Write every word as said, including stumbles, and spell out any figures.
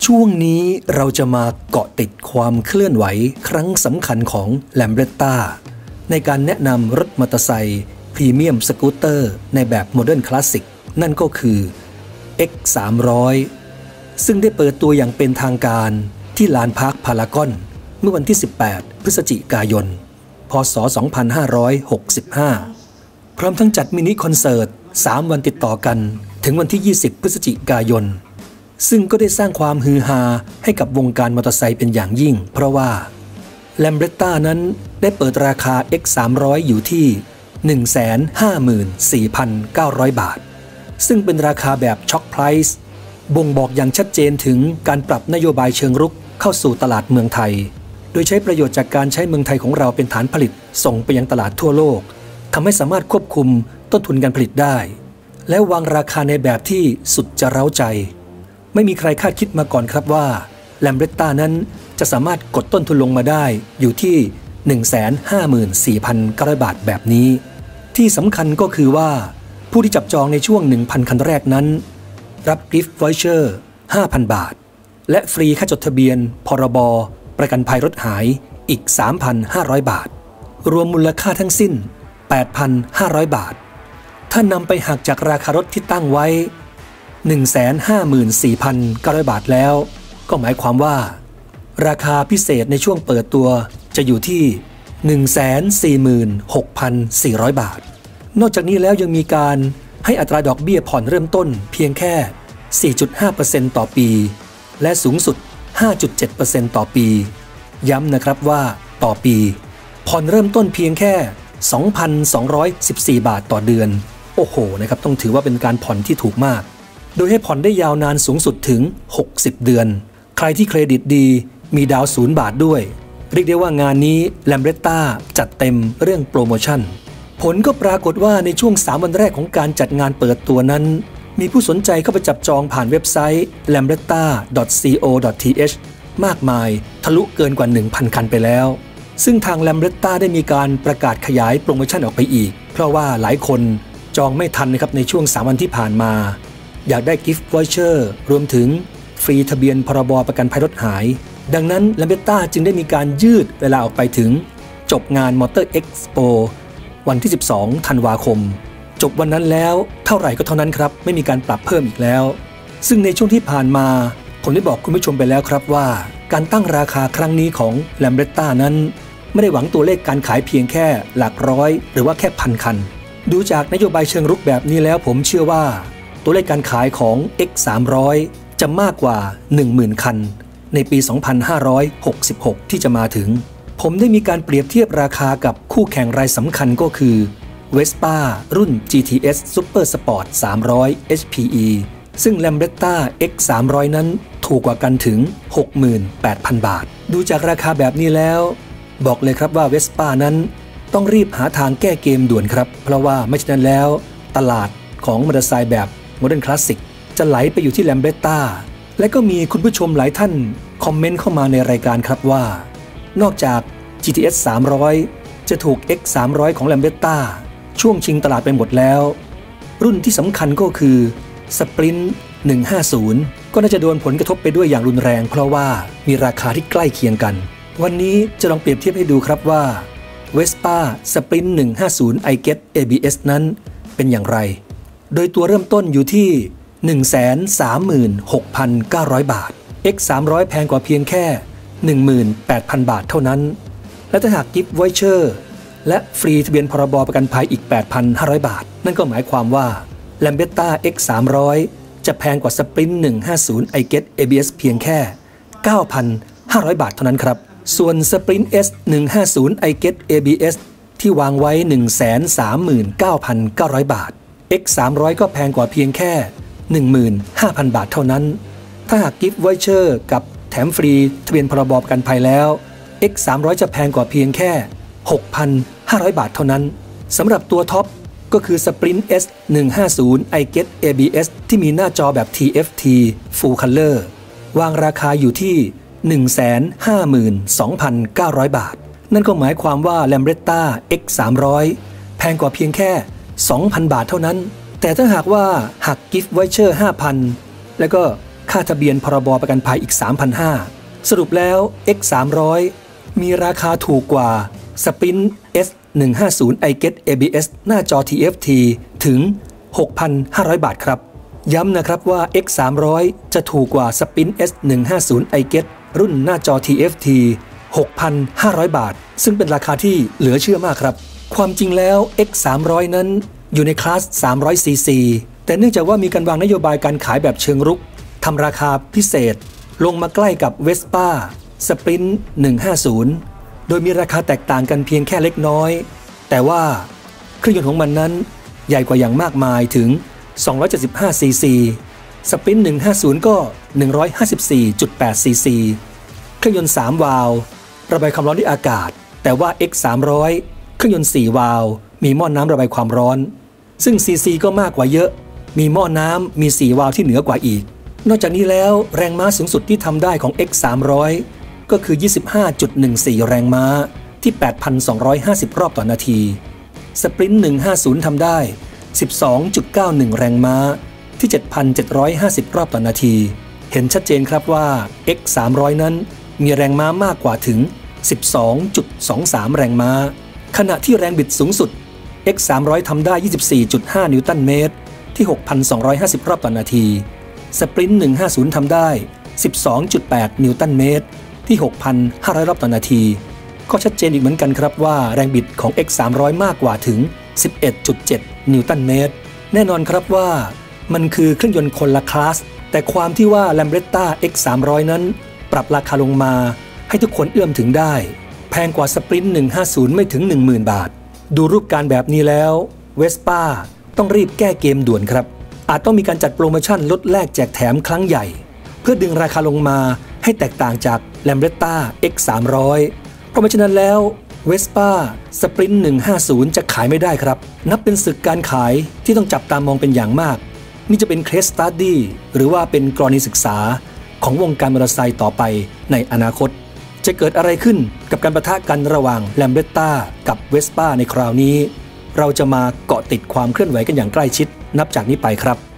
ช่วงนี้เราจะมาเกาะติดความเคลื่อนไหวครั้งสำคัญของ Lambretta ในการแนะนำรถมอเตอร์ไซค์พรีเมียมสกูตเตอร์ในแบบโมเดิร์นคลาสสิกนั่นก็คือ เอ็กซ์ สามร้อย ซึ่งได้เปิดตัวอย่างเป็นทางการที่ลานพาร์คพารากอนเมื่อวันที่สิบแปดพฤศจิกายนพ.ศ. สองพันห้าร้อยหกสิบห้าพร้อมทั้งจัดมินิคอนเสิร์ตสามวันติดต่อกันถึงวันที่ยี่สิบพฤศจิกายนซึ่งก็ได้สร้างความฮือฮาให้กับวงการมอเตอร์ไซค์เป็นอย่างยิ่งเพราะว่า Lambretta นั้นได้เปิดราคา เอ็กซ์ สามร้อย อยู่ที่ หนึ่งแสนห้าหมื่นสี่พันเก้าร้อย บาทซึ่งเป็นราคาแบบช็อคไพรซ์บ่งบอกอย่างชัดเจนถึงการปรับนโยบายเชิงรุกเข้าสู่ตลาดเมืองไทยโดยใช้ประโยชน์จากการใช้เมืองไทยของเราเป็นฐานผลิตส่งไปยังตลาดทั่วโลกทำให้สามารถควบคุมต้นทุนการผลิตได้และวางราคาในแบบที่สุดจะเร้าใจไม่มีใครคาดคิดมาก่อนครับว่า Lambretta นั้นจะสามารถกดต้นทุนลงมาได้อยู่ที่ หนึ่งแสนห้าหมื่นสี่พันเก้าร้อย บาทแบบนี้ที่สำคัญก็คือว่าผู้ที่จับจองในช่วง หนึ่งพัน คันแรกนั้นรับกิฟต์วอเชอร์ ห้าพัน บาทและฟรีค่าจดทะเบียนพรบประกันภัยรถหายอีก สามพันห้าร้อย บาทรวมมูลค่าทั้งสิ้น แปดพันห้าร้อย บาทถ้านำไปหักจากราคารถที่ตั้งไว้ หนึ่งแสนห้าหมื่นสี่พันเก้าร้อย บาทแล้วก็หมายความว่าราคาพิเศษในช่วงเปิดตัวจะอยู่ที่ หนึ่งแสนสี่หมื่นหกพันสี่ร้อย บาทนอกจากนี้แล้วยังมีการให้อัตราดอกเบี้ยผ่อนเริ่มต้นเพียงแค่ สี่จุดห้าเปอร์เซ็นต์ ต่อปีและสูงสุด ห้าจุดเจ็ดเปอร์เซ็นต์ ต่อปีย้ำนะครับว่าต่อปีผ่อนเริ่มต้นเพียงแค่ สองพันสองร้อยสิบสี่ บาทต่อเดือนโอ้โหนะครับต้องถือว่าเป็นการผ่อนที่ถูกมากโดยให้ผ่อนได้ยาวนานสูงสุดถึงหกสิบเดือนใครที่เครดิตดีมีดาวศูนย์บาทด้วยเรียกได้ว่างานนี้ Lambretta จัดเต็มเรื่องโปรโมชั่นผลก็ปรากฏว่าในช่วงสามวันแรกของการจัดงานเปิดตัวนั้นมีผู้สนใจเข้าไปจับจองผ่านเว็บไซต์ แลมเบรตต้า ดอท ซี โอ ดอท ที เอช มากมายทะลุเกินกว่า หนึ่งพัน คันไปแล้วซึ่งทาง Lambretta ได้มีการประกาศขยายโปรโมชั่นออกไปอีกเพราะว่าหลายคนจองไม่ทันนะครับในช่วงสามวันที่ผ่านมาอยากได้กิฟต์วอเชอร์รวมถึงฟรีทะเบียนพรบประกันภัยรถหายดังนั้น Lambretta จึงได้มีการยืดเวลาออกไปถึงจบงาน Motor Expo วันที่สิบสองธันวาคมจบวันนั้นแล้วเท่าไหร่ก็เท่านั้นครับไม่มีการปรับเพิ่มอีกแล้วซึ่งในช่วงที่ผ่านมาผมได้บอกคุณผู้ชมไปแล้วครับว่าการตั้งราคาครั้งนี้ของ Lambretta นั้นไม่ได้หวังตัวเลขการขายเพียงแค่หลักร้อยหรือว่าแค่พันคันดูจากนโยบายเชิงรุกแบบนี้แล้วผมเชื่อว่าตัวเลขการขายของ เอ็กซ์ สามร้อย จะมากกว่า หนึ่งหมื่น คันในปี สองพันห้าร้อยหกสิบหก ที่จะมาถึงผมได้มีการเปรียบเทียบราคากับคู่แข่งรายสำคัญก็คือ Vespa รุ่น จี ที เอส Super Sport สามร้อย เอช พี อี ซึ่ง Lambretta เอ็กซ์ สามร้อย นั้นถูกกว่ากันถึง หกหมื่นแปดพัน บาทดูจากราคาแบบนี้แล้วบอกเลยครับว่า Vespa นั้นต้องรีบหาทางแก้เกมด่วนครับเพราะว่าไม่ฉะนั้นแล้วตลาดของมอเตอร์ไซค์แบบโมเดิร์นคลาสสิกจะไหลไปอยู่ที่ Lambretta และก็มีคุณผู้ชมหลายท่านคอมเมนต์เข้ามาในรายการครับว่านอกจาก จี ที เอส สามร้อย จะถูก เอ็กซ์ สามร้อย ของ Lambretta ช่วงชิงตลาดไปหมดแล้วรุ่นที่สำคัญก็คือ Sprint หนึ่งห้าศูนย์ ก็น่าจะโดนผลกระทบไปด้วยอย่างรุนแรงเพราะว่ามีราคาที่ใกล้เคียงกันวันนี้จะลองเปรียบเทียบให้ดูครับว่า Vespa Sprint หนึ่งห้าศูนย์ i Get เอ บี เอส นั้นเป็นอย่างไรโดยตัวเริ่มต้นอยู่ที่ หนึ่งแสนสามหมื่นหกพันเก้าร้อย บาท เอ็กซ์ สามร้อย แพงกว่าเพียงแค่ หนึ่งหมื่นแปดพัน บาทเท่านั้นและถ้าหากกิฟต์วอเชอร์และฟรีทะเบียนพรบประกันภัยอีก แปดพันห้าร้อย บาทนั่นก็หมายความว่า Lambretta เอ็กซ์ สามร้อย จะแพงกว่า Sprint หนึ่งห้าศูนย์ i Get เอ บี เอส เพียงแค่ เก้าพันห้าร้อย บาทเท่านั้นครับส่วน Sprint S หนึ่งห้าศูนย์ i Get เอ บี เอส ที่วางไว้ หนึ่งแสนสามหมื่นเก้าพันเก้าร้อย บาท เอ็กซ์ สามร้อย ก็แพงกว่าเพียงแค่ หนึ่งหมื่นห้าพัน บาทเท่านั้นถ้าหากกิฟต์วอเชอร์กับแถมฟรีทะเบียนพรบประกันภัยแล้ว เอ็กซ์ สามร้อย จะแพงกว่าเพียงแค่ หกพันห้าร้อย บาทเท่านั้นสำหรับตัวท็อปก็คือ Sprint S หนึ่งห้าศูนย์ i Get เอ บี เอส ที่มีหน้าจอแบบ ที เอฟ ที Full Color วางราคาอยู่ที่ หนึ่งแสนห้าหมื่นสองพันเก้าร้อย บาทนั่นก็หมายความว่า Lambretta เอ็กซ์ สามร้อย แพงกว่าเพียงแค่ สองพัน บาทเท่านั้นแต่ถ้าหากว่าหักกิฟต์วอเชอร์ ห้าพัน แล้วก็คค่าทะเบียนพรบประกันภัยอีก สามพันห้าร้อย สรุปแล้ว เอ็กซ์ สามร้อย มีราคาถูกกว่า Sprint เอส หนึ่งห้าศูนย์ ไอ จี อี ที เอ บี เอส หน้าจอ ที เอฟ ที ถึง หกพันห้าร้อย บาทครับย้ำนะครับว่า เอ็กซ์ สามร้อย จะถูกกว่า Sprint เอส หนึ่งห้าศูนย์ ไอ จี อี ที รุ่นหน้าจอ ที เอฟ ที หกพันห้าร้อย บาทซึ่งเป็นราคาที่เหลือเชื่อมากครับความจริงแล้ว เอ็กซ์ สามร้อย นั้นอยู่ในคลาส สามร้อย ซี ซี แต่เนื่องจากว่ามีการวางนโยบายการขายแบบเชิงรุกทำราคาพิเศษลงมาใกล้กับ Vespa Sprint หนึ่งห้าศูนย์ โดยมีราคาแตกต่างกันเพียงแค่เล็กน้อยแต่ว่าเครื่องยนต์ของมันนั้นใหญ่กว่าอย่างมากมายถึง สองร้อยเจ็ดสิบห้า ซี ซี Sprint หนึ่งห้าศูนย์ ก็ หนึ่งร้อยห้าสิบสี่จุดแปด ซี ซี เครื่องยนต์ สาม วาล์วระบายความร้อนด้วยอากาศแต่ว่า เอ็กซ์ สามร้อย เครื่องยนต์ สี่ วาล์วมีหม้อน้ำระบายความร้อนซึ่ง ซี ซี ก็มากกว่าเยอะมีหม้อน้ำมี สี่ วาล์วที่เหนือกว่าอีกนอกจากนี้แล้วแรงม้าสูงสุดที่ทำได้ของ เอ็กซ์ สามร้อย ก็คือ ยี่สิบห้าจุดหนึ่งสี่ แรงม้าที่ แปดพันสองร้อยห้าสิบ รอบต่อนาที Sprint หนึ่งห้าศูนย์ ทำได้ สิบสองจุดเก้าหนึ่ง แรงม้าที่ เจ็ดพันเจ็ดร้อยห้าสิบ รอบต่อนาทีเห็นชัดเจนครับว่า เอ็กซ์ สามร้อย นั้นมีแรงม้ามากกว่าถึง สิบสองจุดสองสาม แรงม้าขณะที่แรงบิดสูงสุด เอ็กซ์ สามร้อย ทำได้ ยี่สิบสี่จุดห้า นิวตันเมตรที่ หกพันสองร้อยห้าสิบ รอบต่อนาที Sprint หนึ่งห้าศูนย์ ทำได้ สิบสองจุดแปด นิวตันเมตรที่ หกพันห้าร้อย รอบต่อนาทีก็ชัดเจนอีกเหมือนกันครับว่าแรงบิดของ เอ็กซ์ สามร้อย มากกว่าถึง สิบเอ็ดจุดเจ็ด นิวตันเมตรแน่นอนครับว่ามันคือเครื่องยนต์คนละคลาสแต่ความที่ว่า Lambretta เอ็กซ์ สามร้อย นั้นปรับราคาลงมาให้ทุกคนเอื้อมถึงได้แพงกว่า Sprint หนึ่งห้าศูนย์ ไม่ถึง หนึ่งหมื่น บาทดูรูปการแบบนี้แล้ว Vespa ต้องรีบแก้เกมด่วนครับอาจต้องมีการจัดโปรโมชั่นลดแลกแจกแถมครั้งใหญ่เพื่อดึงราคาลงมาให้แตกต่างจาก Lambretta เอ็กซ์ สามร้อย เพราะฉะนั้นแล้ว Vespa Sprint หนึ่งห้าศูนย์ จะขายไม่ได้ครับนับเป็นศึกการขายที่ต้องจับตามองเป็นอย่างมากนี่จะเป็น Case Study หรือว่าเป็นกรณีศึกษาของวงการมอเตอร์ไซค์ต่อไปในอนาคตจะเกิดอะไรขึ้นกับการปะทะกันระหว่าง Lambretta กับ Vespa ในคราวนี้เราจะมาเกาะติดความเคลื่อนไหวกันอย่างใกล้ชิดนับจากนี้ไปครับ